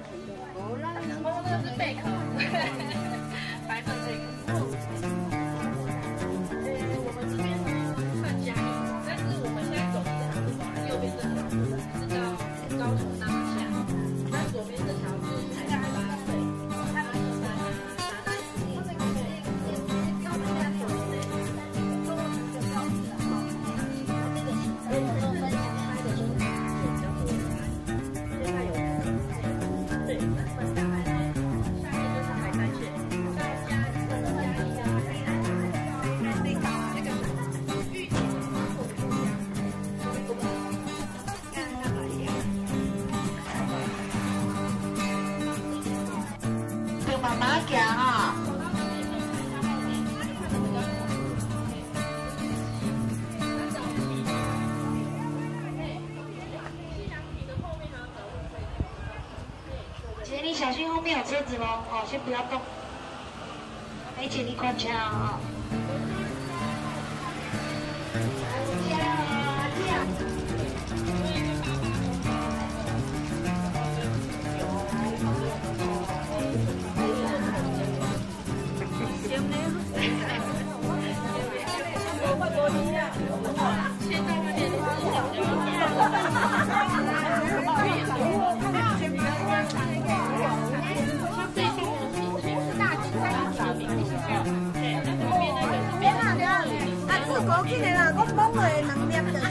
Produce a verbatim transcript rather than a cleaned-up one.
哦，那个是贝壳，白色这个。呃，我们这边呢算嘉义，但是我们现在走的这条路啊，右边这条路是到高雄大马下，那左边这条是台大八岁，台大十三啊，台大十一，对，那我们现在走的这条，中国这个高速的哈，这个行程我们分前面拍的时候是比较多的，现在有对，那分下来呢，下面就是海山线，在嘉义的嘉义啊，那个那个玉田花火的地方，看看哪里啊？ 就慢慢行哈。姐，你小心后面有车子喽，哦，先不要动。梅姐，你关枪啊！加油！ 过去的啦，我摸落两粒就。